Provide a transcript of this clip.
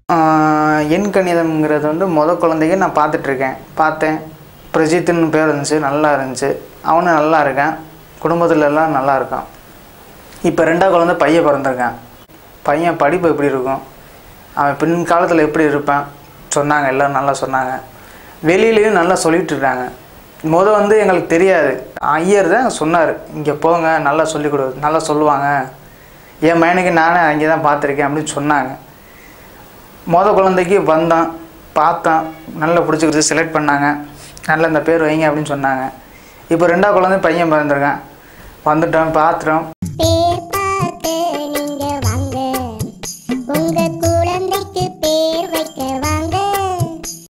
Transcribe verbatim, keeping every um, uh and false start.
எண் கணிதம்ங்கிறது வந்து மொதல் குழந்தைக்கு நான் பார்த்துட்ருக்கேன். பார்த்தேன். பிரஜித்துன்னு பேர் இருந்துச்சு, நல்லா இருந்துச்சு. அவனும் நல்லா இருக்கான், குடும்பத்தில் எல்லாம் நல்லா இருக்கான். இப்போ ரெண்டாவது குழந்தை பையன் பிறந்திருக்கான். பையன் படிப்பு எப்படி இருக்கும், அவன் பின் காலத்தில் எப்படி இருப்பான் சொன்னாங்க, எல்லோரும் நல்லா சொன்னாங்க. வெளியிலையும் நல்லா சொல்லிகிட்டு இருக்காங்க. மொதல் வந்து எங்களுக்கு தெரியாது, ஐயர் தான் சொன்னார், இங்கே போங்க நல்லா சொல்லிக் கொடு, நல்லா சொல்லுவாங்க, என் பையனுக்கு நானே அங்கே தான் பார்த்துருக்கேன் அப்படின்னு சொன்னாங்க. மொதல் குழந்தைக்கு வந்தான், பார்த்தான், நல்லா பிடிச்சிக்கிட்டு செலக்ட் பண்ணாங்க, நல்லா இந்த பேர் வைங்க அப்படின்னு சொன்னாங்க. இப்போ ரெண்டாவது குழந்தை பையன் பிறந்திருக்கான். வந்துட்டோம், பார்த்துட்டோம்.